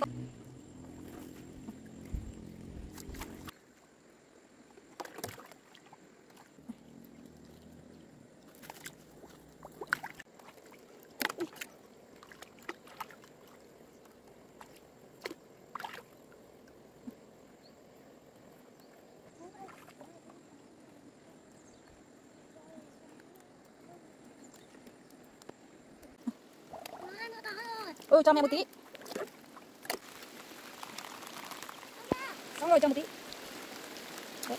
Ừ, cho mẹ một tí. Xong rồi cho một tí. Đấy.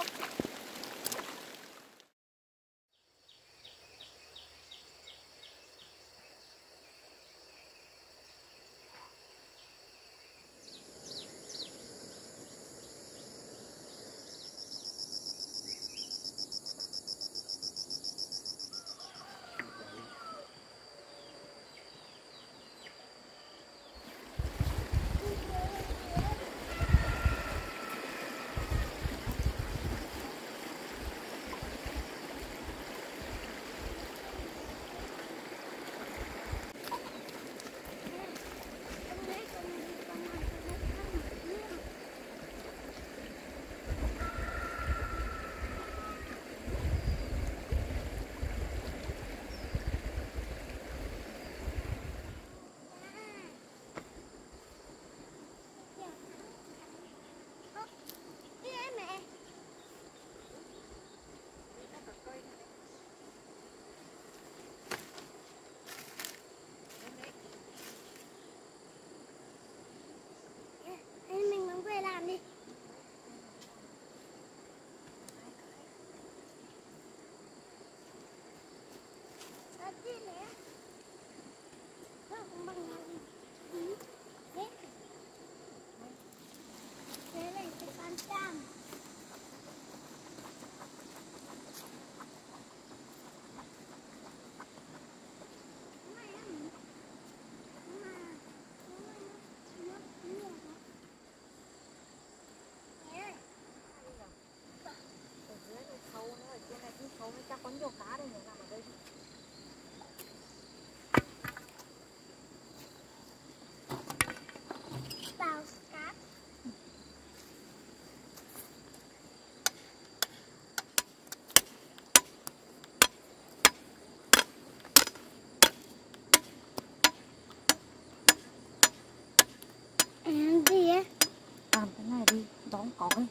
Chắc có nhiều cá đây, nằm ở đây. Vào cá. Làm gì á? Làm cái này đi, đóng có ấy.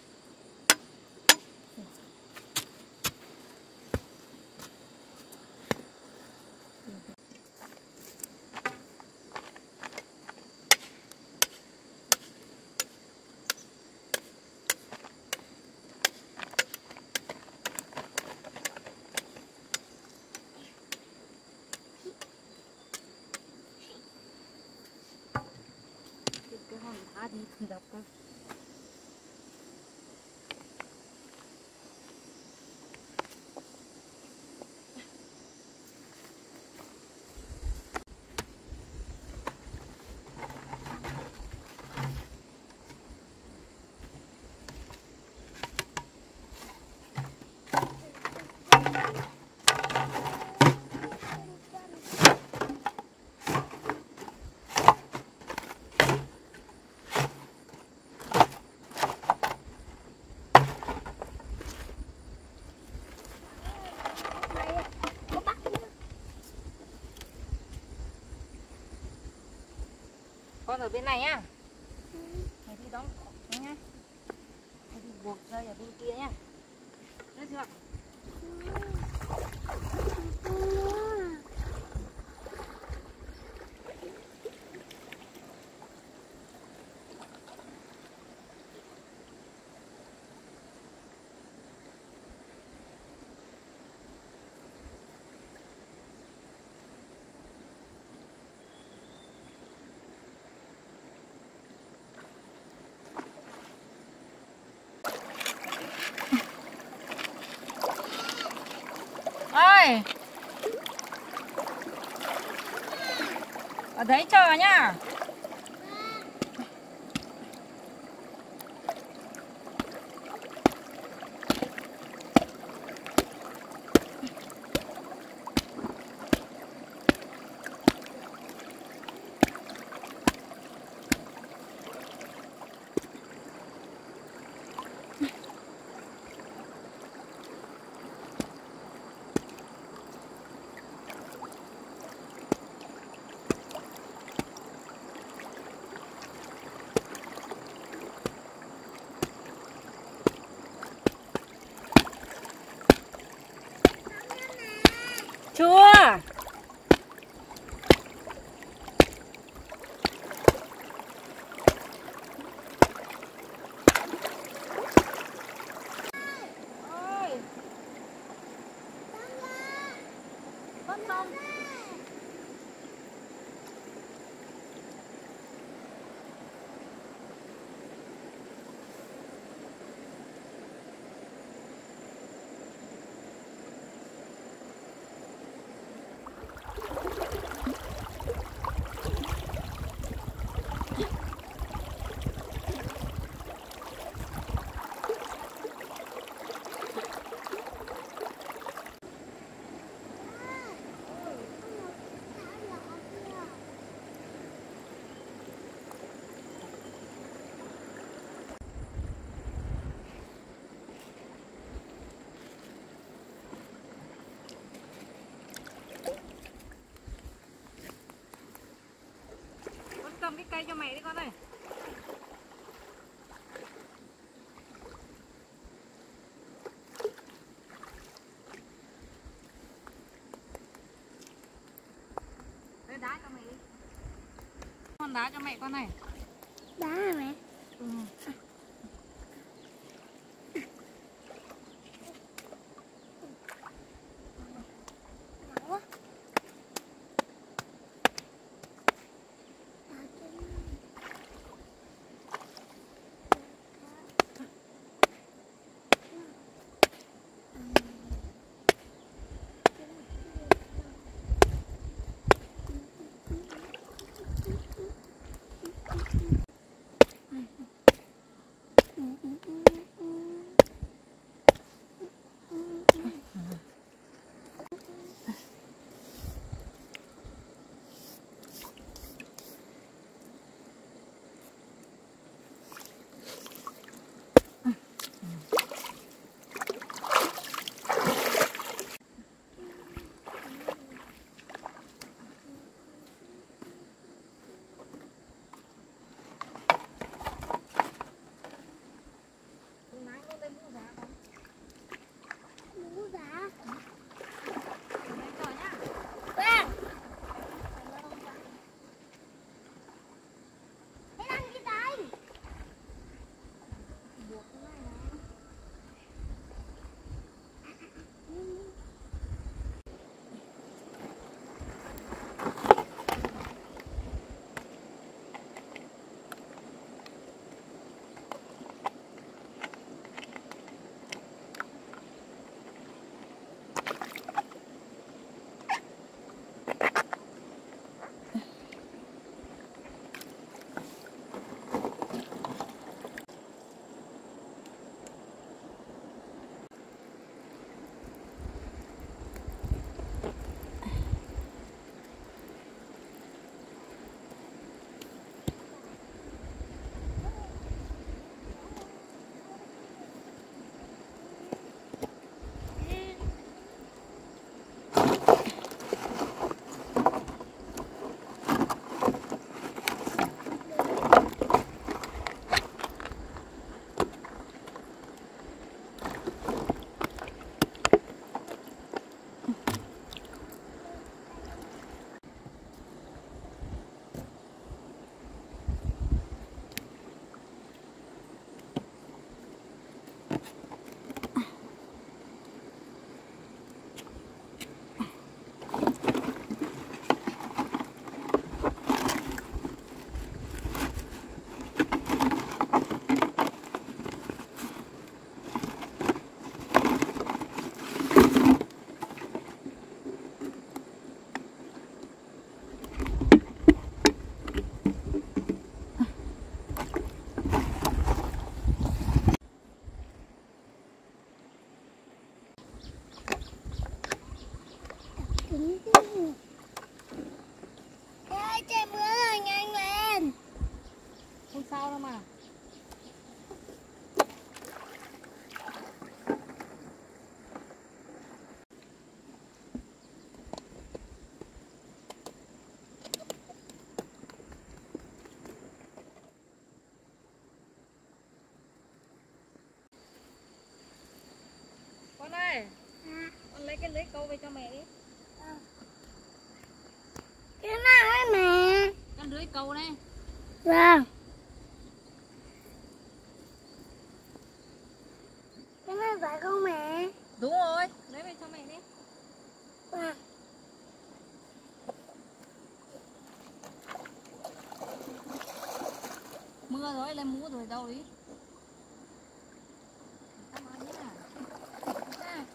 Cái hòn đá đi không đập cơ. Con ở bên này nhá. Mày đi đóng cọc nhá. Mày đi buộc dây ở bên kia nhá. Được chưa? Ơi, ở đấy chờ nhá. cây cho mẹ đi con ơi. Đây đá cho mẹ đi. Con đá cho mẹ con này. Đá hả mẹ? Ừ. Nặng quá. Mũ đá. Vâng. Thế làm gì đây? Buộc cái này nè. Ê, trời mưa rồi, nhanh lên. Không sao đâu mà. Con ơi, con lấy cái lưới câu về cho mẹ đi. Cái nào ấy mẹ? Con lưới câu này. Vâng. Cái này phải không mẹ? Đúng rồi, lấy về cho mẹ đi. Vâng. Mưa rồi, lấy mũ rồi đâu đi. Cảm ơn nhá. À.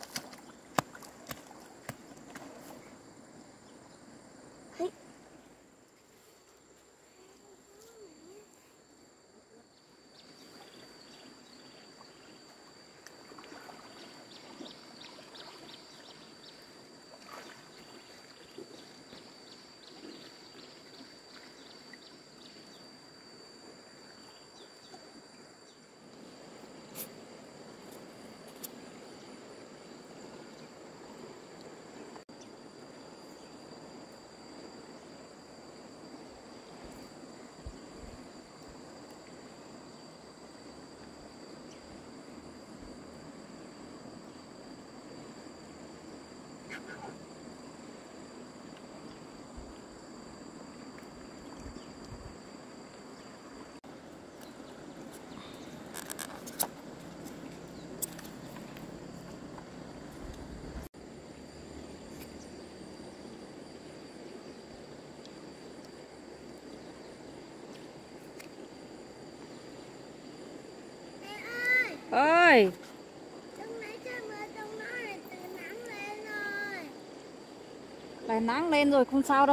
ơi. Trong nãy trời mưa trong nó này từ nắng lên rồi. Lại nắng lên rồi không sao đâu.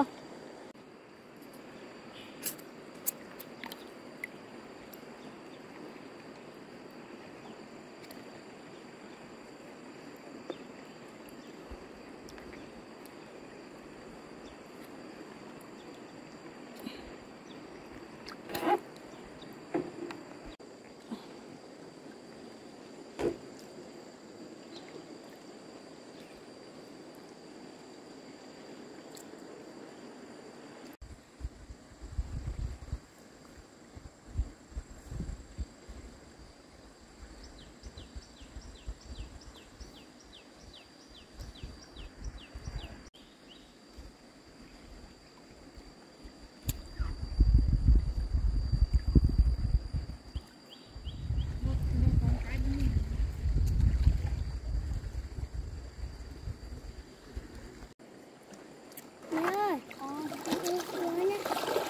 Mẹ ơi, đi xuống nhé.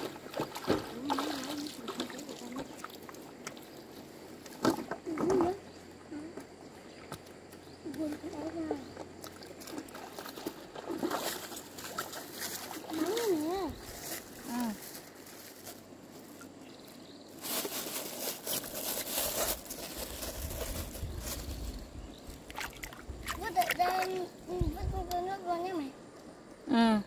Vứt ở đây, vứt con cái nước luôn nhé mày. Ừ.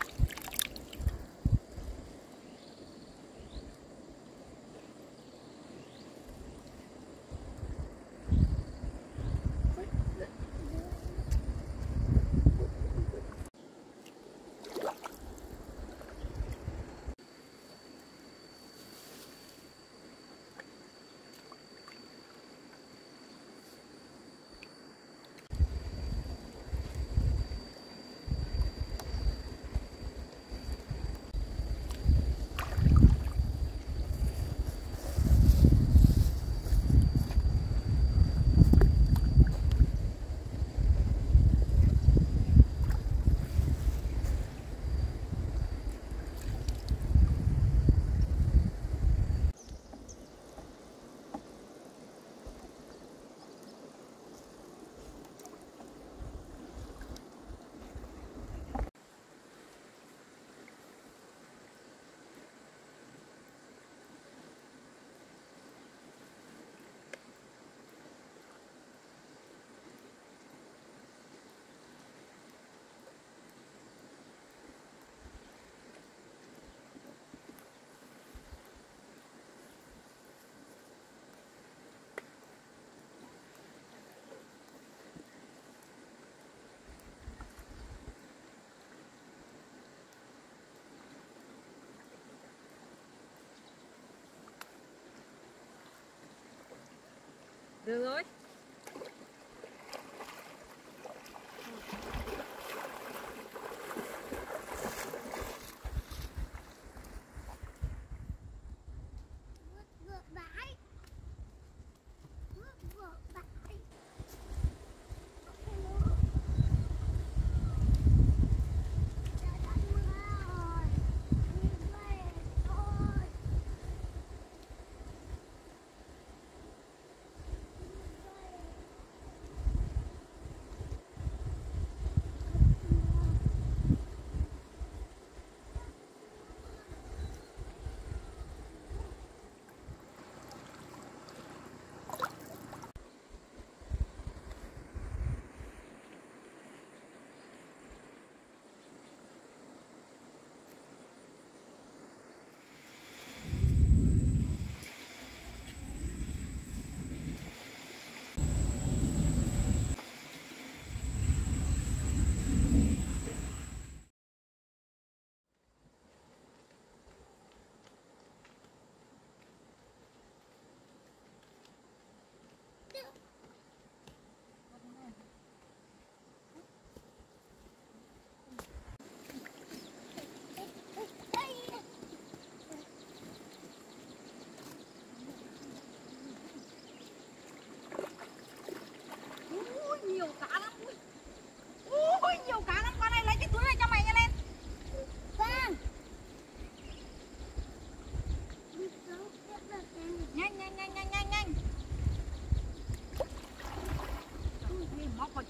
Được rồi. Vượt bãi. Vượt bãi. Trời đất mưa rồi. Đi về thôi. Đi về.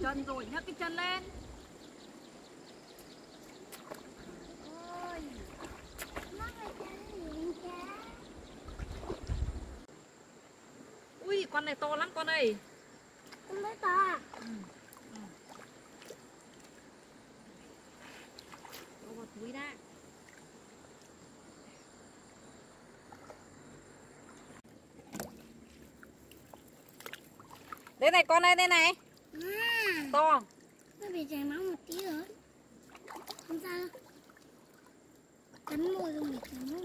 chân rồi, nhấc cái chân lên. Ôi. Ui, con này to lắm con ơi. Con bé to à? Cho vào túi đã. Đây này con ơi, đây này. To. Nó bị chảy máu một tí rồi. Không sao đâu. Cắn môi không bị chảy máu.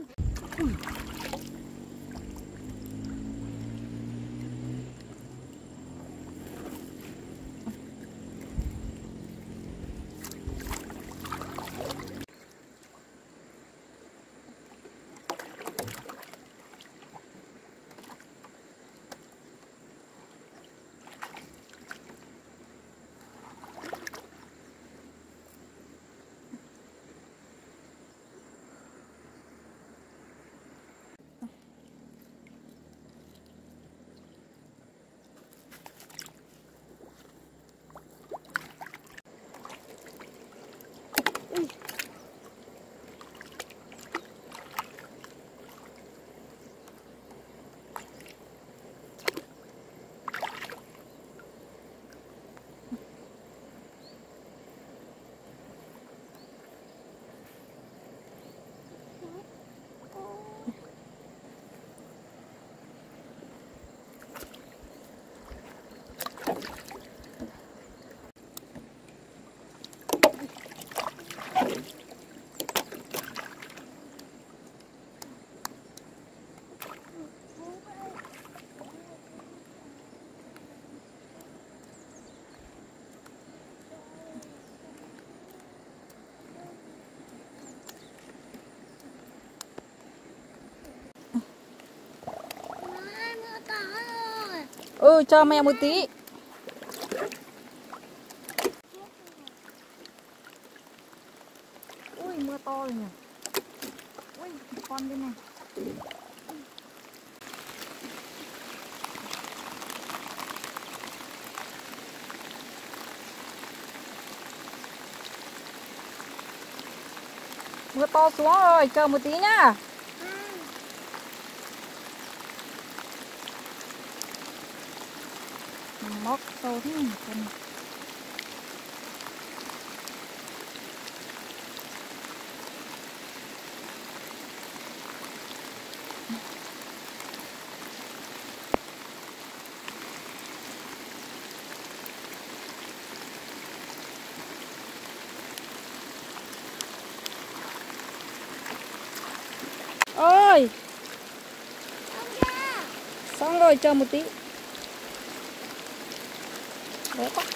Cho mẹ một tí. Ui, mưa to rồi nhỉ. Ui, con bên này. Mưa to xuống rồi, chờ một tí nhá. Móc sâu thế này. Ôi, xong rồi, chờ một tí. Đấy quá.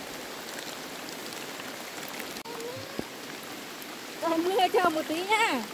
Còn mưa chờ một tí nhá.